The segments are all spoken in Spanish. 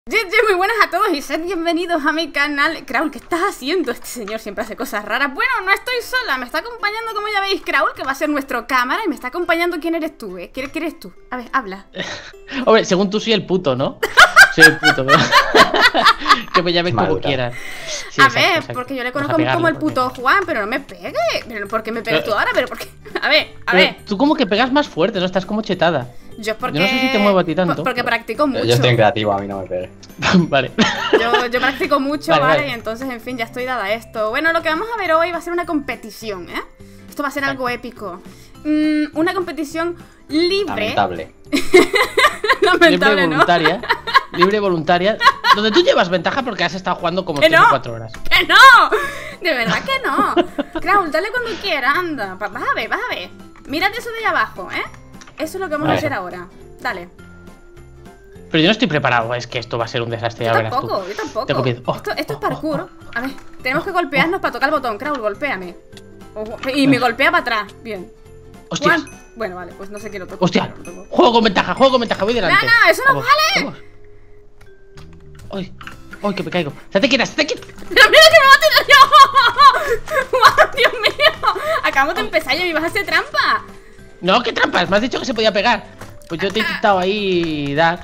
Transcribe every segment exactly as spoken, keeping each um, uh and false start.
Muy buenas a todos y sed bienvenidos a mi canal. Kraul, ¿qué estás haciendo? Este señor siempre hace cosas raras. Bueno, no estoy sola, me está acompañando, como ya veis, Kraul, que va a ser nuestro cámara. Y me está acompañando. ¿Quién eres tú, eh? ¿Quién, quién eres tú? A ver, habla. Hombre, según tú soy el puto, ¿no? Soy el puto, ¿no? Que me llames como quieras. Sí, a exacto, ver, exacto. porque yo le Vamos conozco a pegarle, como el porque- puto Juan, pero no me pegue. Pero ¿por qué me pegas tú ahora? Pero ¿por qué? A ver, a Pero ver. tú como que pegas más fuerte, ¿no? Estás como chetada. Yo es porque... Yo no sé si te muevo a ti tanto. por- Porque practico mucho. Yo estoy en creativo, a mí no me pegue. Vale. Yo, yo practico mucho, Vale, ¿vale? vale. Y entonces, en fin, ya estoy dada a esto. Bueno, lo que vamos a ver hoy va a ser una competición, ¿eh? Esto va a ser algo épico. Mm, una competición libre. Lamentable. Lamentable, Libre ¿no? voluntaria. Libre voluntaria. Donde tú llevas ventaja porque has estado jugando como ¡Que tres no! o cuatro horas. ¡Que no! De verdad que no. Kraul, dale cuando quieras, anda. Va- Vas a ver, vas a ver. Mírate eso de ahí abajo, ¿eh? Eso es lo que vamos a Vale. hacer ahora. Dale. Pero yo no estoy preparado, es que esto va a ser un desastre, ya Yo verás tú. tampoco, yo tampoco. Tengo miedo. Oh, esto, esto es oh, parkour. oh, A ver, tenemos que golpearnos para tocar el botón. Kraul, golpéame. Ojo, y me golpea para atrás. Bien. ¡Hostias! Juan. Bueno, vale, pues no sé quién lo toca. ¡Hostia! pero lo toco. Juego con ventaja, juego con ventaja, voy delante. No, no, eso no Vamos, vale. vamos. ¡Ay! ¡Ay, que me caigo! ¡Estate quieta, estate quieta! ¡Pero mira que me va a tirar yo! ¡Guau, Dios mío! Acabamos de empezar y me ibas a hacer trampa. No, qué trampas, me has dicho que se podía pegar. Pues yo te he intentado ahí dar.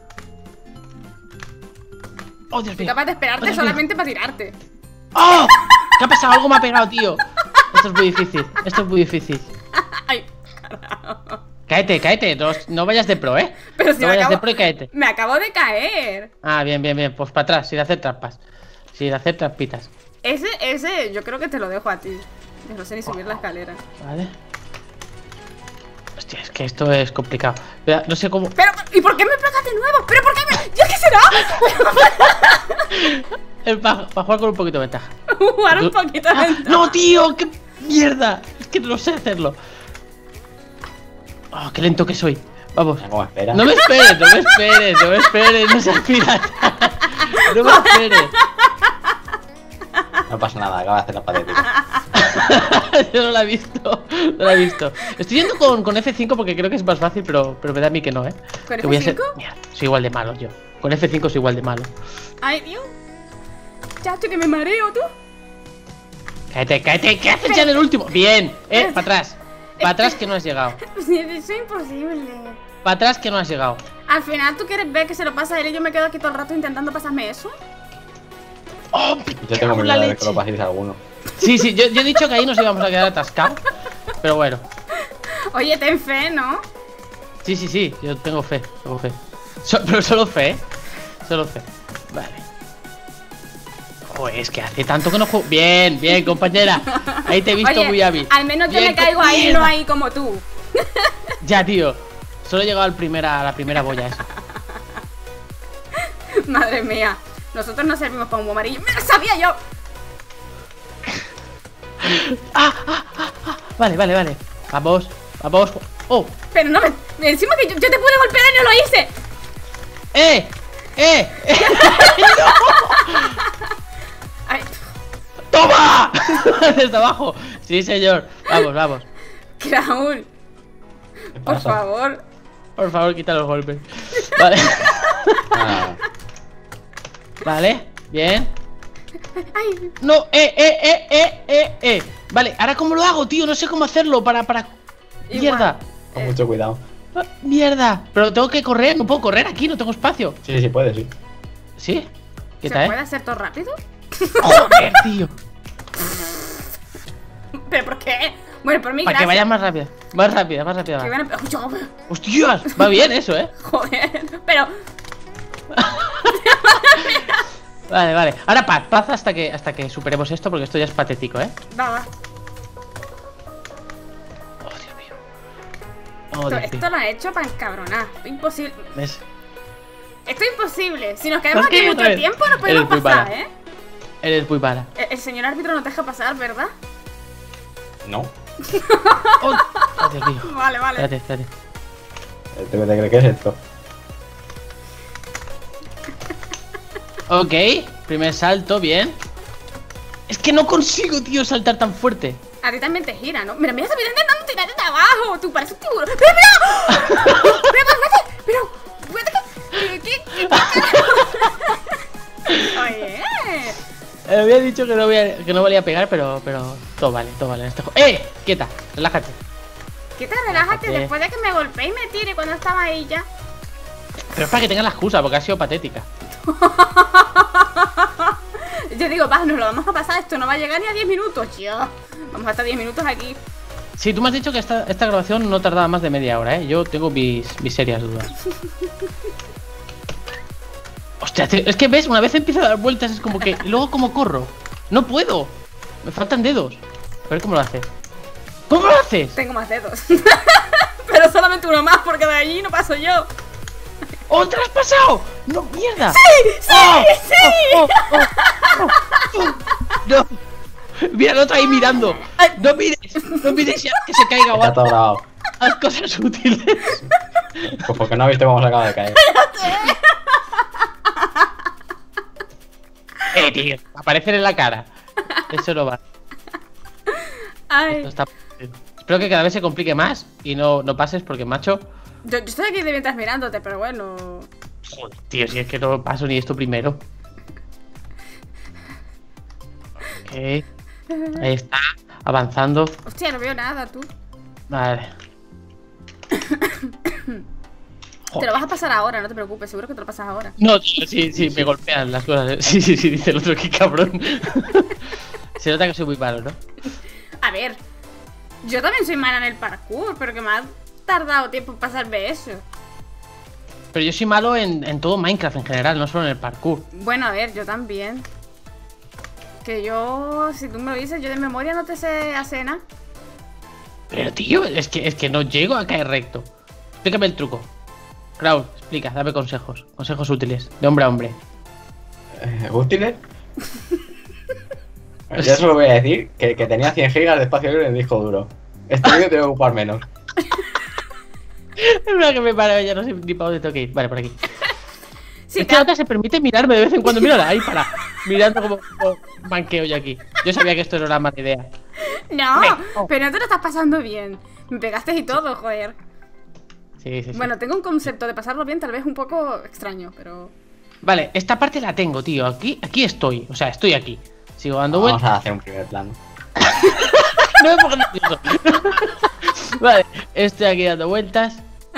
¡Oh, Dios Soy mío! capaz de esperarte ¡Oh, Dios mío! solamente para tirarte. ¡Oh! ¿Qué ha pasado? Algo me ha pegado, tío. Esto es muy difícil, esto es muy difícil. Ay, Cáete, cáete, no, no vayas de pro, ¿eh? pero si no me vayas acabo, de pro y cáete. me acabo de caer. Ah, bien, bien, bien, pues para atrás, sin hacer trampas. Sin hacer trampitas. Ese, ese, yo creo que te lo dejo a ti. Yo no sé ni subir la escalera. Vale. Hostia, es que esto es complicado. Espera, no sé cómo. Pero, ¿y por qué me pegas de nuevo? ¿Pero por qué me...? ¿Ya qué será? Para jugar con un poquito de ventaja. Jugar un Tú- poquito de ¡Ah! ventaja. ¡No, tío! ¡Qué mierda! Es que no sé hacerlo. ¡Oh, qué lento que soy! Vamos. ¿Cómo espera? No me esperes, no me esperes, no me esperes, no seas pirata. No me esperes. No pasa nada, acaba de hacer la patética. Yo no la he visto, no la he visto. Estoy yendo con, con F cinco porque creo que es más fácil, pero, pero me da a mí que no, ¿eh? ¿Con Que voy a ser... F cinco? Mierda, soy igual de malo yo. Con F cinco soy igual de malo. Ay, Dios. Chacho, que me mareo, tú. Cállate, cállate, ¿qué haces ya en el último? Bien, eh, para atrás. Para atrás que no has llegado. Pues eso es imposible. Para atrás que no has llegado. Al final, ¿tú quieres ver que se lo pasa a él y yo me quedo aquí todo el rato intentando pasarme eso? ¡Oh, Yo tengo la miedo de que leche! lo paséis a alguno. Sí, sí, yo, yo he dicho que ahí nos íbamos a quedar atascados. Pero bueno. Oye, ten fe, ¿no? Sí, sí, sí, yo tengo fe, tengo fe. So- pero solo fe, ¿eh? Solo fe. Vale. Joder, es que hace tanto que no juego. Bien, bien, compañera. Ahí te he visto Oye, muy hábil. al menos yo Bien, me caigo co- ahí, mierda. no ahí como tú. Ya, tío. Solo he llegado al primera, a la primera boya esa. Madre mía. Nosotros no servimos para un amarillo. ¡Me lo sabía yo! Vale, vale, vale. Vamos, vamos. ¡Oh! Pero no me... Encima que yo, yo te pude golpear y no lo hice. ¡Eh! ¡Eh! ¡Eh! Ay, ¡Toma! Desde abajo. Sí, señor. Vamos, vamos. Kraul, ¿Qué por pasa? favor. Por favor, quita los golpes. Vale. Ah, Vale, bien. Ay, No, eh, eh, eh, eh, eh, eh. Vale, ahora cómo lo hago, tío. No sé cómo hacerlo para, para. Igual. Mierda. con mucho cuidado. Ah, mierda. Pero tengo que correr, no puedo correr aquí, no tengo espacio. Sí, sí, puede, sí. ¿Sí? ¿Qué ¿se tal, puede eh? hacer todo rápido? Joder, tío. ¿Pero por qué? Bueno, por mí, Para que gracias. vaya más rápida. Más rápida, más rápida. Que va. bueno, pero, yo, ¡Hostias! Va bien eso, eh. joder, pero... Vale, vale. Ahora paz, paz hasta que hasta que superemos esto porque esto ya es patético, eh. Va, va. Oh, Dios mío. Oh, Esto, Dios esto mío. lo ha hecho para encabronar. Imposible. ¿Ves? Esto es imposible. Si nos quedamos ¿Por qué? aquí mucho Otra vez. tiempo, no podemos Eres muy pasar, mala. ¿eh? Eres muy mala. El, el señor árbitro nos deja pasar, ¿verdad? No. Oh, oh, Dios mío. Vale, vale. Espérate, espérate. ¿Te te crees que es esto? Ok, primer salto, bien. Es que no consigo, tío, saltar tan fuerte. A ti también te gira, ¿no? Mira, mira, se me está intentando tirar de abajo. Tú pareces un tiburón. ¡Pero, mira! ¡Pero, pero, pero! ¡Pero! ¿Qué? ¿Qué? ¿Qué? Me había dicho que no, voy a, que no valía pegar, pero, pero todo vale, todo vale en este juego. ¡Eh! Quieta, relájate. Quieta, relájate, Relájate. después de que me golpeé y me tire cuando estaba ahí ya. Pero es para que tengas la excusa, porque ha sido patética. Yo digo, va, nos lo vamos a pasar, esto no va a llegar ni a diez minutos, yo. Vamos a estar diez minutos aquí. Sí, tú me has dicho que esta, esta grabación no tardaba más de media hora, ¿eh? Yo tengo mis, mis serias dudas. Hostia, tío, es que ves, una vez empiezo a dar vueltas es como que... y luego como corro. No puedo. Me faltan dedos. A ver cómo lo haces. ¿Cómo lo haces? Tengo más dedos. Pero solamente uno más, porque de allí no paso yo. ¡Oh, te lo has pasado! ¡No, mierda! ¡Sí! ¡Sí! ¡Oh! ¡Sí! ¡Oh, oh, oh, oh! ¡No! Mira el otro ahí mirando. ¡No mires! ¡No mires ya que se caiga o Está todo algo! grabado. Haz cosas útiles. Pues porque no ha visto cómo se acaba de caer. Eh, tío, aparecer en la cara. Eso no va. Ay. Esto está... Espero que cada vez se complique más y no, no pases porque, macho... Yo, yo estoy aquí de mientras mirándote, pero bueno. Joder, tío, si es que no paso ni esto primero. Ok. Ahí está, avanzando. Hostia, no veo nada, tú. Vale. Te lo vas a pasar ahora, no te preocupes, seguro que te lo pasas ahora. No, tío, sí, sí, me golpean las cosas. ¿eh? Sí, sí, sí, dice el otro, qué cabrón. Se nota que soy muy malo, ¿no? A ver, yo también soy mala en el parkour, pero que me ha tardado tiempo en pasarme eso. Pero yo soy malo en, en todo Minecraft en general, no solo en el parkour. Bueno, a ver, yo también. Que yo, si tú me lo dices, yo de memoria no te sé hacer nada. Pero, tío, es que, es que no llego a caer recto. Explícame el truco. Kraul, explica, dame consejos. Consejos útiles, de hombre a hombre. Eh, ¿Útiles? Ya solo voy a decir que, que tenía cien gigas de espacio libre en el disco duro. Este vídeo te va a ocupar menos. Es verdad que me paro, ya no sé ni para dónde tengo que ir. Vale, por aquí. Sí, Es que ahora se permite mirarme de vez en cuando. Mírala, ahí para. Mirando como, como manqueo yo aquí. Yo sabía que esto no era mala idea. No, Ven, oh. pero no te lo estás pasando bien. Me pegaste y todo, joder. Sí, sí, sí. Bueno, tengo un concepto de pasarlo bien, tal vez un poco extraño, pero... Vale, esta parte la tengo, tío. Aquí, aquí estoy. O sea, estoy aquí. Sigo dando Vamos vueltas. a hacer un primer plano. No me pongas nervioso. Vale, estoy aquí dando vueltas.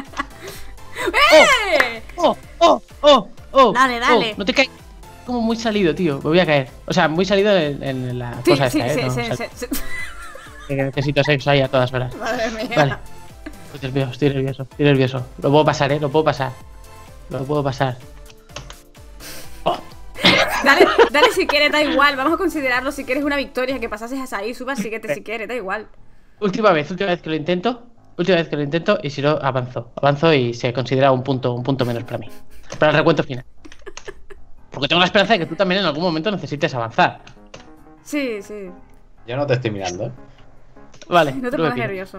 ¡Eh! ¡Oh! ¡Oh! ¡Oh! ¡Oh! Dale, dale. Oh, no te caes. Como muy salido, tío. Me voy a caer. O sea, muy salido en, en la Sí, cosa sí, esta, sí, ¿eh? No, sí, o sea, sí, sí. que necesito sexo ahí a todas horas. Madre mía. Vale. Estoy nervioso, estoy nervioso, estoy nervioso. Lo puedo pasar, eh, lo puedo pasar. Lo puedo pasar. Oh. Dale, dale si quieres, da igual. Vamos a considerarlo si quieres una victoria, que pasases ahí, subas, síguete si quieres, da igual. Última vez, última vez que lo intento. Última vez que lo intento y si no, avanzo. Avanzo y se considera un punto, un punto menos para mí. Para el recuento final. Porque tengo la esperanza de que tú también en algún momento necesites avanzar. Sí, sí. Yo no te estoy mirando, ¿eh? Vale. No te me pongas pido. nervioso.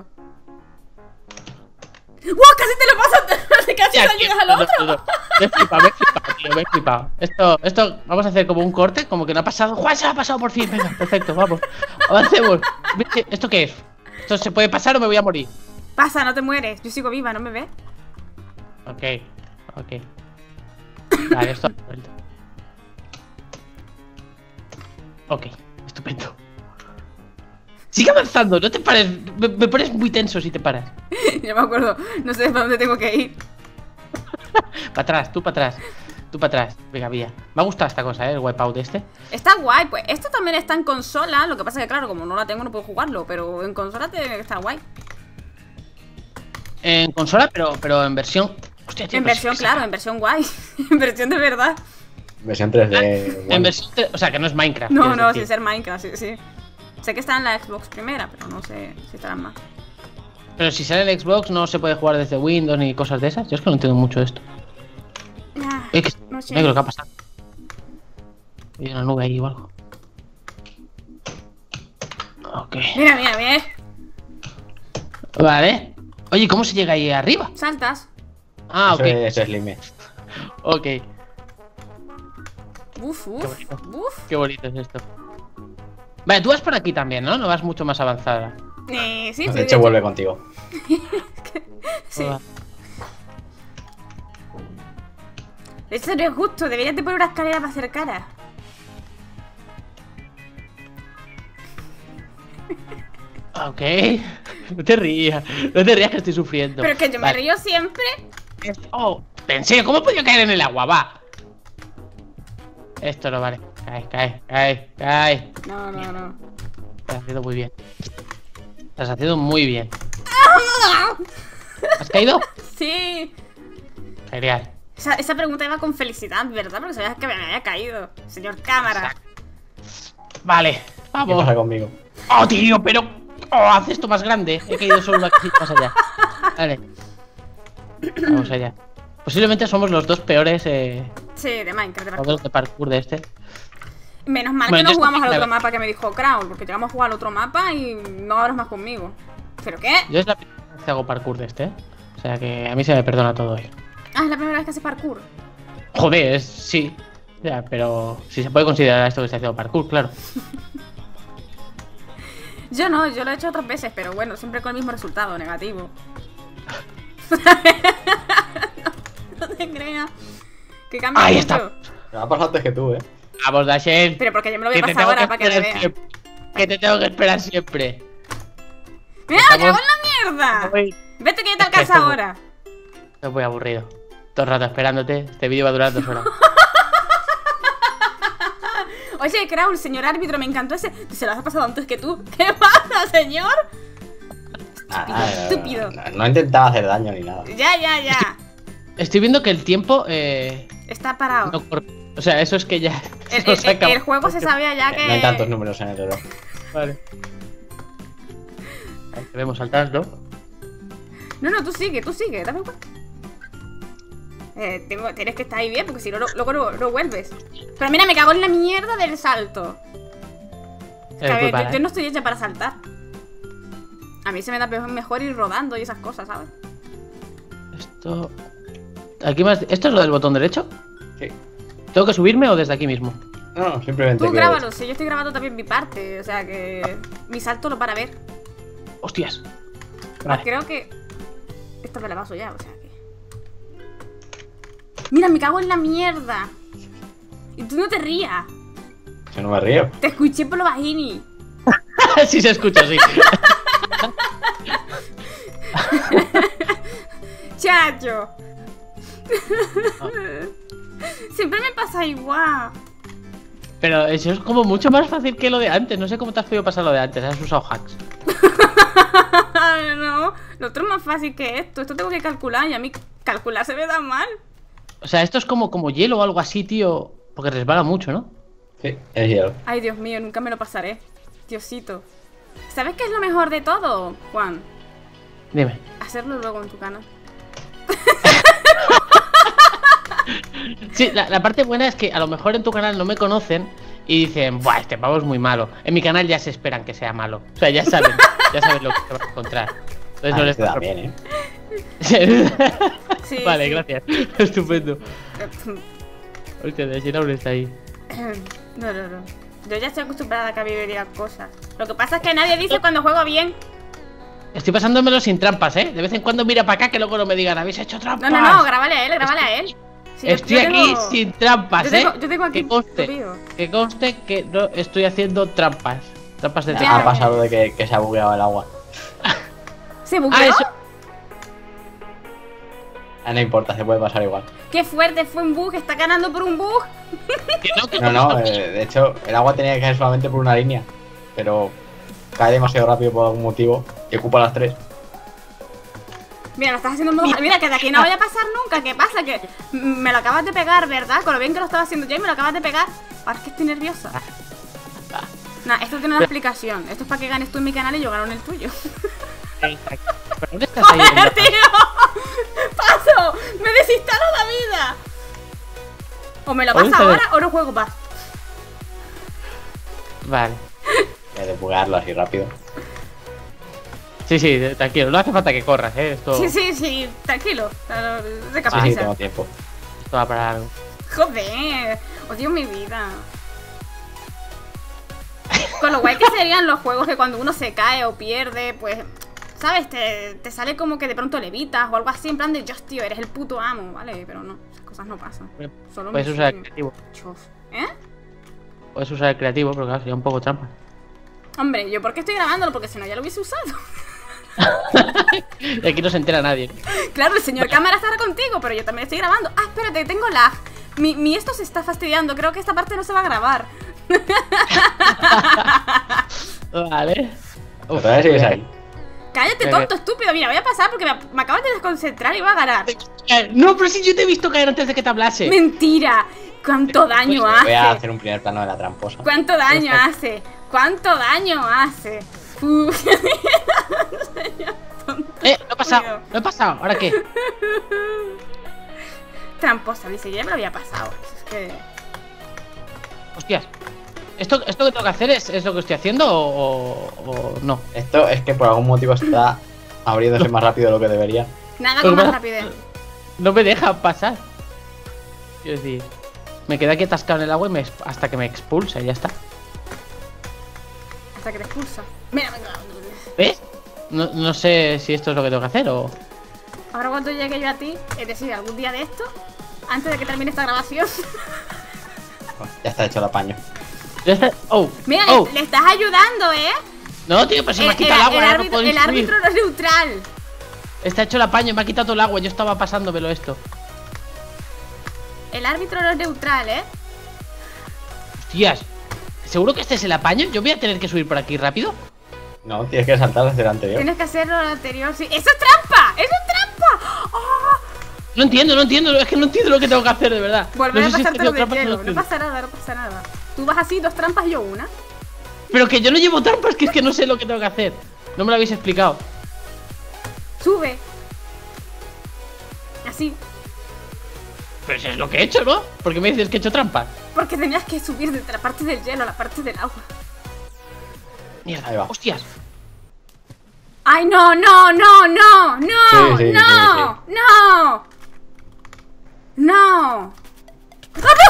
¡Wow! Casi te lo pasas, casi Ya, no tío, llegas al no, no, otro. no. Me he flipado, me he flipado, tío, me he flipado. Esto, esto, vamos a hacer como un corte, como que no ha pasado. ¡Juan, se ha pasado por fin! Venga, perfecto, vamos. Avancemos. ¿Esto qué es? ¿Esto se puede pasar o me voy a morir? Pasa, no te mueres. Yo sigo viva, ¿no me ves? Ok, ok. Vale, esto. Ok, estupendo. Sigue avanzando, no te pares. Me, me pones muy tenso si te paras. Yo me acuerdo, no sé para dónde tengo que ir. Para atrás, tú para atrás. Tú para atrás. Venga, vía. Me ha gustado esta cosa, ¿eh? El wipeout este. Está guay, pues esto también está en consola. Lo que pasa es que, claro, como no la tengo, no puedo jugarlo. Pero en consola te, está guay. En consola, pero, pero en versión. Hostia, tío, En pero versión, sí que claro, en versión guay. En versión de verdad. Versión tres D. En bueno. versión. tre- O sea, que no es Minecraft. No, quieres no, decir. sin ser Minecraft, sí, sí. Sé que está en la Xbox primera, pero no sé si estarán más. Pero si sale en Xbox, no se puede jugar desde Windows ni cosas de esas. Yo es que no entiendo mucho esto. Ah, Es que no sé. negro, ¿qué ha pasado? Hay una nube ahí o algo. Ok. Mira, mira, mira. Vale. Oye, ¿cómo se llega ahí arriba? Saltas. Ah, Eso ok. es, eso es Lime. Ok. Uf, uf, bonito. uf. Qué bonito es esto. Vale, tú vas por aquí también, ¿no? No vas mucho más avanzada. Eh, sí, sí. De hecho, vuelve contigo. Sí. Hola. Eso no es justo, deberías de poner una escalera para hacer cara. Ok. No te rías. No te rías que estoy sufriendo. Pero que yo me Vale. río siempre. Oh, pensé, ¿cómo he podido caer en el agua? Va. Esto no vale. Cae, cae, cae, cae. No, no, no. Estás haciendo muy bien. Estás haciendo muy bien. ¿Has caído? Sí. Genial. Esa, esa pregunta iba con felicidad, ¿verdad? Porque sabías que me había caído. Señor cámara. Vale, ¿Qué vamos. pasa conmigo? Oh, tío, pero... Oh, haz esto más grande. He caído solo una casita más allá. Vale. Vamos allá. Posiblemente somos los dos peores eh, Sí, de Minecraft, de parkour. modelos de parkour de este. Menos mal Bueno, que no entonces, jugamos al claro. otro mapa que me dijo Crowl, porque llegamos a jugar al otro mapa y no hablas más conmigo. ¿Pero qué? Yo es la primera vez que hago parkour de este, ¿eh? O sea que a mí se me perdona todo hoy. Ah, es la primera vez que haces parkour. Joder, es, sí. Ya, pero si se puede considerar esto que estoy haciendo parkour, claro. Yo no, yo lo he hecho otras veces, pero bueno, siempre con el mismo resultado, negativo. No te creas. Que cambia Ahí mucho. está. Me ha pasado antes que tú, ¿eh? Vamos, Dashen. Pero porque yo me lo voy Que a te pasar tengo ahora que para que me esperar veas. siempre. Que te tengo que esperar siempre. ¡Mira, Estamos- cago en la mierda! Estoy- Vete que ya te Es que alcanza estamos- ahora. Estoy muy aburrido. Todo el rato esperándote. Este vídeo va a durar dos horas. Oye, Crowl, señor árbitro, me encantó ese. Se lo has pasado antes que tú. ¿Qué pasa, señor? Ah, ah, estúpido. No, no intentaba hacer daño ni nada. Ya, ya, ya. Estoy viendo que el tiempo... Eh, Está parado. no corre. O sea, eso es que ya... El, nos el- el- acaba- el juego se sabía ya que. No hay tantos números en el reloj. Vale. Ahí debemos saltar, ¿no? No, no, tú sigue, tú sigue, dame cuenta. Eh, tengo, tienes que estar ahí bien, porque si no, lo- luego no, no vuelves. Pero mira, me cago en la mierda del salto. Eh, A ver, culpa, yo, ¿eh? yo no estoy hecha para saltar. A mí se me da pe- mejor ir rodando y esas cosas, ¿sabes? Esto... Aquí más... ¿Esto es lo del botón derecho? Sí. ¿Tengo que subirme o desde aquí mismo? No, no, simplemente Tú que... grábalo, si yo estoy grabando también mi parte, o sea que mi salto lo para ver. ¡Hostias! Pues Vale. creo que esto me la paso ya, o sea que. Mira, me cago en la mierda. Y tú no te rías. Yo no me río. Te escuché por lo bajini. Sí se escucha, sí. Chacho. Siempre me pasa igual. Pero eso es como mucho más fácil que lo de antes. No sé cómo te has podido pasar lo de antes. Has usado hacks. No, lo otro es más fácil que esto. Esto tengo que calcular y a mí calcular se me da mal. O sea, esto es como, como hielo o algo así, tío. Porque resbala mucho, ¿no? Sí, es hielo. Ay, Dios mío, nunca me lo pasaré. Diosito. ¿Sabes qué es lo mejor de todo, Juan? Dime. Hacerlo luego en tu canal. Sí, la, la parte buena es que a lo mejor en tu canal no me conocen y dicen, buah, este pavo es muy malo. En mi canal ya se esperan que sea malo. O sea, ya saben, ya saben lo que se van a encontrar. Entonces Ah, no les te da pasa- bien, ¿eh? Sí, Vale, sí. gracias. Estupendo. Hostia, de Shinaure está ahí. No, no, no. Yo ya estoy acostumbrada a que a mí me digan cosas. Lo que pasa es que nadie dice cuando juego bien. Estoy pasándomelo sin trampas, ¿eh? De vez en cuando mira para acá que luego no me digan, habéis hecho No, trampas. no, no, grábale a él, grábale a él. Sí, yo- Estoy yo aquí tengo- sin trampas, yo tengo- ¿eh? yo tengo aquí que conste, tupido. que conste que no estoy haciendo trampas. Trampas de Ya. Ha trampas. pasado de que, que se ha bugueado el agua. ¿Se bugueó? Ah, eso. Ah, no importa, se puede pasar igual. Qué fuerte, fue un bug, está ganando por un bug. Que no, que No, no, eh, de hecho, el agua tenía que caer solamente por una línea. Pero cae demasiado rápido por algún motivo y ocupa las tres. Mira, lo estás haciendo en modo... Mira, que de aquí no vaya a pasar nunca. ¿Qué pasa? Que me lo acabas de pegar, ¿verdad? Con lo bien que lo estaba haciendo yo y me lo acabas de pegar. Ahora es que estoy nerviosa. Nah, esto tiene una explicación. Esto es para que ganes tú en mi canal y yo gano en el tuyo. Exacto. ¿Pero dónde estás ahí? ¡Joder, tío! ¡Paso! ¡Me desinstalo la vida! O me lo ¿Dónde pasa está ahora o no juego más. Vale. He de buguearlo así rápido. Sí, sí, tranquilo. No hace falta que corras, ¿eh? Esto, Sí, sí, sí. Tranquilo. Claro, de Sí, capaz. sí, tengo tiempo. esto va para algo. Joder, odio mi vida. Con lo guay que serían los juegos que cuando uno se cae o pierde, pues, ¿sabes? Te, te sale como que de pronto levitas o algo así, en plan de, Dios, tío, eres el puto amo, ¿vale? Pero no, esas cosas no pasan. Solo Puedes me usar el sueño. creativo. Chof. ¿Eh? Puedes usar el creativo, pero claro, sería un poco trampa. Hombre, ¿yo por qué estoy grabándolo? Porque si no ya lo hubiese usado. Y aquí no se entera nadie. Claro, el señor cámara estará contigo, pero yo también estoy grabando. Ah, espérate, tengo lag. Mi, mi esto se está fastidiando. Creo que esta parte no se va a grabar. Vale. Uf, todavía sigues ahí. Cállate, tonto, estúpido. Mira, voy a pasar porque me, me acabas de desconcentrar y voy a ganar. No, pero si yo te he visto caer antes de que te hablase. Mentira. ¿Cuánto daño Pues voy a hace? hacer un primer plano de la tramposa. ¿Cuánto daño hace? ¿Cuánto daño hace? Uf. Señor tonto. Eh, no he pasado, Cuidado. no he pasado. ¿Ahora qué? Tramposa, ni siquiera me lo había pasado. Es que... Hostias. ¿Esto, esto que tengo que hacer es, es lo que estoy haciendo o, o- o no? Esto es que por algún motivo está abriéndose más rápido de lo que debería. Nada Pues con más va- rapidez. No me deja pasar. Quiero decir, me queda aquí atascado en el agua y me, exp- hasta que me expulsa y ya está. Hasta que te expulsa. Mira, venga. ¿Ves? No, no sé si esto es lo que tengo que hacer o... Ahora cuando llegue yo a ti, es decir, algún día de esto, antes de que termine esta grabación. Bueno, ya está hecho el apaño. Ya está... Oh, Mira, oh. le, le estás ayudando, ¿eh? No, tío, pues se me ha El, quitado el, el- agua. el ahora no árbitro, puedo el subir. árbitro no es neutral. Está hecho el apaño, me ha quitado todo el agua. Yo estaba pasándomelo esto. El árbitro no es neutral, ¿eh? Hostias. ¿Seguro que este es el apaño? Yo voy a tener que subir por aquí rápido. No, tienes que saltar desde el anterior. Tienes que hacerlo lo anterior. Sí. ¡Eso es trampa! ¡Eso es trampa! ¡Oh! No entiendo, no entiendo. Es que no entiendo lo que tengo que hacer, de verdad. Volver No a sé si estoy pasarte lo haciendo de trampas o hielo. no No entiendo. pasa nada, no pasa nada. Tú vas así, dos trampas y yo una. Pero que yo no llevo trampas, que es que no sé lo que tengo que hacer. No me lo habéis explicado. Sube. Así. Pero eso es lo que he hecho, ¿no? Porque me dices que he hecho trampas. Porque tenías que subir de la parte del hielo a la parte del agua. Mierda, Ahí va. hostias. ¡Ay, no, no, no, no! ¡No! Sí, sí, ¡No! sí, ¡No! ¡No! ¡Rápido,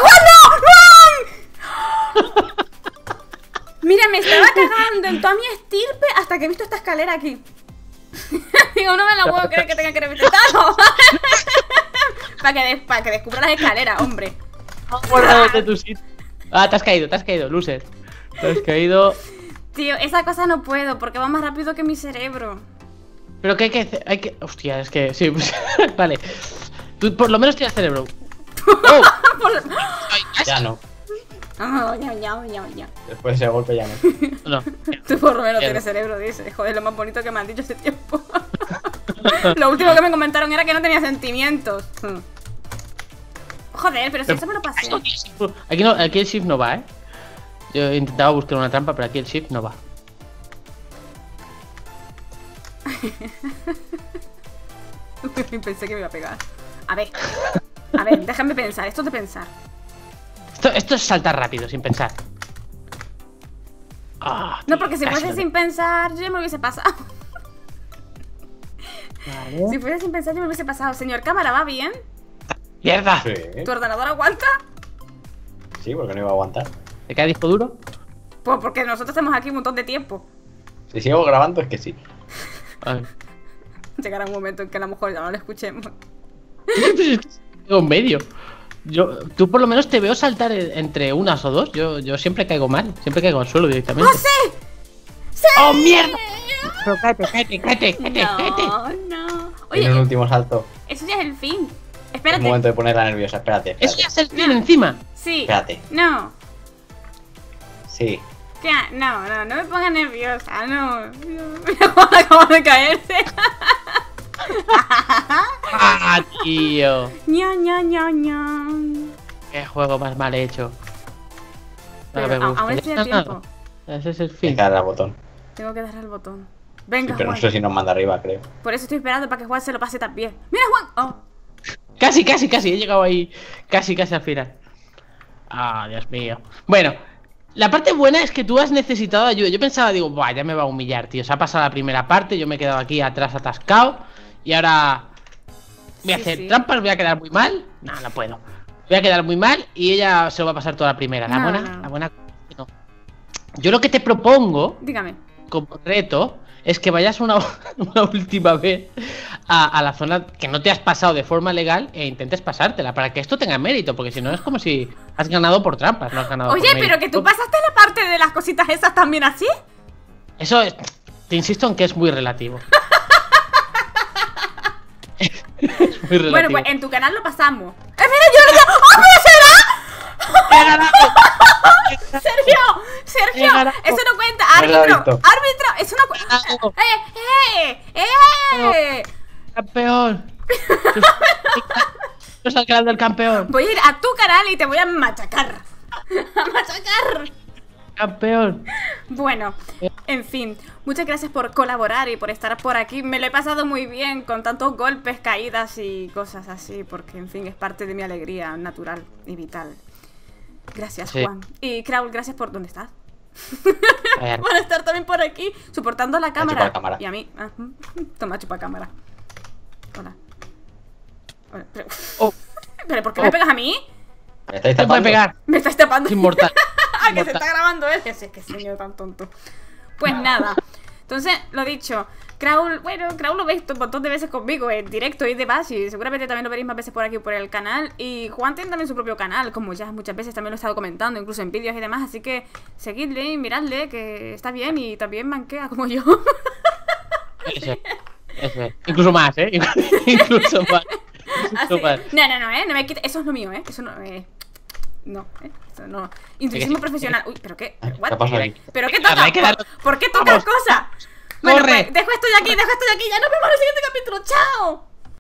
Juan, no! ¡No! Mira, me estaba cagando en toda mi estirpe hasta que he visto esta escalera aquí. Digo, no me la puedo creer que tenga que reventarlo. Para que, des- pa' que descubra las escaleras, hombre. Fuera de tu sitio. Ah, te has caído, te has caído, loser. Te has caído. Tío, esa cosa no puedo porque va más rápido que mi cerebro. Pero que hay que hacer. Hay que. Hostia, es que. Sí, pues. Vale. Tú por lo menos tienes cerebro. ¡Oh! Ay, Ya no. Ah, ya, ya, ya, ya. Después de ese golpe ya no. No. Tú por lo menos Mierda. tienes cerebro, dice. Joder, lo más bonito que me han dicho ese tiempo. Lo último que me comentaron era que no tenía sentimientos. Hmm. Joder, pero si eso me lo pasé. Aquí, no, aquí el shift no va, ¿eh? Yo he intentado buscar una trampa, pero aquí el shift no va. Pensé que me iba a pegar. A ver. A ver, déjame pensar. Esto es de pensar. Esto, esto es saltar rápido, sin pensar. Ah, No, tío, porque si casi fuese lo sin pensar, yo me lo hubiese pasado. Vale. Si fuese sin pensar, yo me lo hubiese pasado. Señor cámara, ¿va bien? ¡Mierda! Sí, ¿Tu ordenador aguanta? sí, porque no iba a aguantar. ¿Te cae disco duro? Pues porque nosotros estamos aquí un montón de tiempo. Si sigo grabando es que sí. Vale. Llegará un momento en que a lo mejor ya no lo escuchemos. Tengo en medio. Yo, tú por lo menos te veo saltar en- entre unas o dos. Yo, yo siempre caigo mal. Siempre caigo al suelo directamente. ¡Oh, sí! ¡Sí! ¡Oh, mierda! Pero cállate, cállate, cállate, cállate, cállate. No, no. Tiene un Oye, último salto. eso ya es el fin. Es Espérate. momento de ponerla nerviosa. Espérate, espérate. Eso ya es el fin encima. Sí. Espérate. No. Sí. Ya, no, no, no me pongas nerviosa, no. Mira cómo acabo de caerse. ¡Ah, tío! ña, ña, ña, ña. ¡Qué juego más mal hecho! No Pero me a- gusta. aún Ya estoy a está. tiempo. Ese es el Hay fin. que darle al botón. Tengo que darle al botón. Sí, Venga, pero no Juan. sé si nos manda arriba, creo. Por eso estoy esperando para que Juan se lo pase también. ¡Mira, Juan! Oh. Casi, casi, casi. He llegado ahí. Casi, casi al final. Ah, Dios mío. Bueno, la parte buena es que tú has necesitado ayuda. Yo pensaba, digo, buah, ya me va a humillar, tío. Se ha pasado la primera parte. Yo me he quedado aquí atrás atascado. Y ahora voy a Sí, hacer sí. trampas. Voy a quedar muy mal. No, no puedo. Voy a quedar muy mal. Y ella se lo va a pasar toda la primera. La No, buena, no. la buena. No. Yo lo que te propongo Dígame. como reto es que vayas una, una última vez a, a la zona que no te has pasado de forma legal e intentes pasártela para que esto tenga mérito, porque si no es como si has ganado por trampas, no has ganado Oye, por pero mérito. que tú pasaste la parte de las cositas esas también así. Eso es, te insisto en que es muy relativo. Es muy relativo. Bueno, pues en tu canal lo pasamos. ¡Eh, mira, yo no! ¡Oh, pero ¡He ganado! será! ¡Sergio! ¡Sergio! He ganado. Eso no cuenta. Me lo he ¡Árbitro! visto. ¡Árbitro! Eso no cuenta. ganado. ¡Eh, eh! ¡Eh! ¡Campeón! ¡No es el canal del campeón! Voy a ir a tu canal y te voy a machacar. ¡A machacar! ¡Campeón! Bueno, en fin, muchas gracias por colaborar y por estar por aquí. Me lo he pasado muy bien con tantos golpes, caídas y cosas así, porque en fin es parte de mi alegría natural y vital. Gracias, Sí. Juan. Y Kraul, gracias por... ¿Dónde estás? A ver. Por estar también por aquí, soportando la cámara. chupacámara. Y a mí. Ah, toma, chupacámara. Hola. Hola. Pero, Oh, ¿Pero por qué Oh. me pegas a mí? ¿Me estáis te puede tapando? pegar. Me estás tapando. Es inmortal. Ah, que se Inmortal. está grabando él. Ese que señor tan tonto. Pues nada. Entonces, lo dicho. Kraul, bueno, Kraul lo veis un montón de veces conmigo en directo y demás. Y seguramente también lo veréis más veces por aquí por el canal. Y Juan tiene también su propio canal, como ya muchas veces también lo he estado comentando, incluso en vídeos y demás. Así que seguidle y miradle, que está bien y también manquea como yo. Ese, ese. Incluso más, ¿eh? Incluso más. Así- Incluso más. No, no, no, eh. No me quite. Eso es lo mío, eh. Eso no. Eh. No, eh. Eso no. Intuicismo sí. profesional. Uy, pero qué. ¿Qué What? ha pasado aquí? ¿Pero qué Hay que toca? darle, hay que darle. ¿Por, ¿por qué tocas Vamos. cosas? Bueno, Corre. pues dejo esto de aquí, dejo esto de aquí. Ya nos vemos en el siguiente capítulo. ¡Chao!